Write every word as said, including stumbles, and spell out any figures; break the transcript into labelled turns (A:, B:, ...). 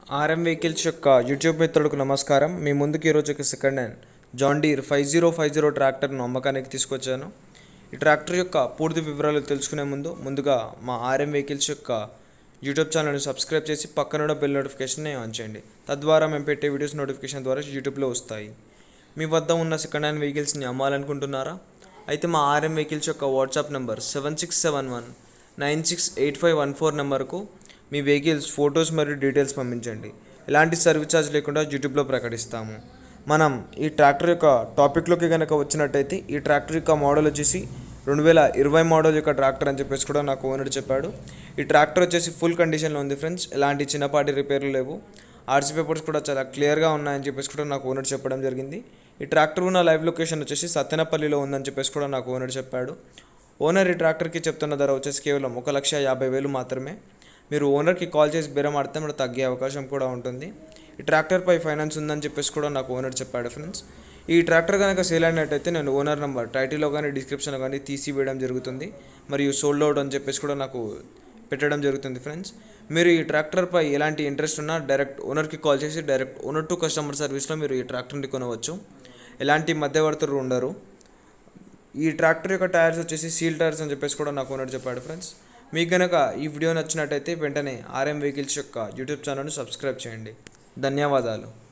A: RM vehicles యొక్క YouTube మిత్రులకు నమస్కారం. మీ ముందుకు ఈరోజు ఒక second hand John Deere five zero five zero ట్రాక్టర్ను అమ్మకానికి తీసుకొచ్చాను. ఈ ట్రాక్టర్ యొక్క పూర్తి వివరాలు తెలుసుకునే ముందు ముందుగా మా ఆర్ఎం వెహికల్స్ యొక్క యూట్యూబ్ ఛానల్ని సబ్స్క్రైబ్ చేసి పక్కన బెల్ నోటిఫికేషన్ని ఆన్ చేయండి. తద్వారా మేము పెట్టే వీడియోస్ నోటిఫికేషన్ ద్వారా యూట్యూబ్లో వస్తాయి. మీ వద్ద ఉన్న సెకండ్ హ్యాండ్ వెహికల్స్ని అమ్మాలనుకుంటున్నారా? అయితే మా ఆర్ఎం వెహికల్స్ యొక్క WhatsApp number seven six seven one nine six eight five one four నెంబర్కు మీ వెహికల్స్ ఫొటోస్ మరియు డీటెయిల్స్ పంపించండి. ఎలాంటి సర్వీస్ ఛార్జ్ లేకుండా యూట్యూబ్లో ప్రకటిస్తాము. మనం ఈ ట్రాక్టర్ యొక్క టాపిక్లోకి కనుక వచ్చినట్టయితే ఈ ట్రాక్టర్ యొక్క మోడల్ వచ్చేసి రెండు వేల ఇరవై మోడల్ యొక్క ట్రాక్టర్ అని చెప్పేసి కూడా నాకు ఓనర్ చెప్పాడు. ఈ ట్రాక్టర్ వచ్చేసి ఫుల్ కండిషన్లో ఉంది ఫ్రెండ్స్. ఎలాంటి చిన్నపాటి రిపేర్లు లేవు. ఆర్సీ పేపర్స్ కూడా చాలా క్లియర్గా ఉన్నాయని చెప్పేసి కూడా నాకు ఓనర్ చెప్పడం జరిగింది. ఈ ట్రాక్టర్ ఉన్న లైవ్ లొకేషన్ వచ్చేసి సత్తెనపల్లిలో ఉందని చెప్పేసి కూడా నాకు ఓనర్ చెప్పాడు. ఓనర్ ఈ ట్రాక్టర్కి చెప్తున్న ధర వచ్చేసి కేవలం ఒక లక్ష యాభై వేలు మాత్రమే. మీరు ఓనర్కి కాల్ చేసి బేరం ఆడితే మీరు తగ్గే అవకాశం కూడా ఉంటుంది. ఈ ట్రాక్టర్పై ఫైనాన్స్ ఉందని చెప్పేసి కూడా నాకు ఓనర్ చెప్పాడు ఫ్రెండ్స్. ఈ ట్రాక్టర్ కనుక సేల్ అయినట్టయితే నేను ఓనర్ నెంబర్ టైటిల్లో కానీ డిస్క్రిప్షన్లో కానీ తీసి వేయడం జరుగుతుంది. మరియు సోల్డ్ అవుట్ అని చెప్పేసి కూడా నాకు పెట్టడం జరుగుతుంది ఫ్రెండ్స్. మీరు ఈ ట్రాక్టర్పై ఎలాంటి ఇంట్రెస్ట్ ఉన్నా డైరెక్ట్ ఓనర్కి కాల్ చేసి డైరెక్ట్ ఓనర్ టు కస్టమర్ సర్వీస్లో మీరు ఈ ట్రాక్టర్ని కొనవచ్చు. ఎలాంటి మధ్యవర్తులు ఉండరు. ఈ ట్రాక్టర్ యొక్క టైర్స్ వచ్చేసి సీల్ టైర్స్ అని చెప్పేసి కూడా నాకు ఓనర్ చెప్పాడు ఫ్రెండ్స్. మీకు కనుక ఈ వీడియో నచ్చినట్టయితే వెంటనే ఆర్ఎం వెహికల్స్ యొక్క యూట్యూబ్ ఛానల్ని సబ్స్క్రైబ్ చేయండి. ధన్యవాదాలు.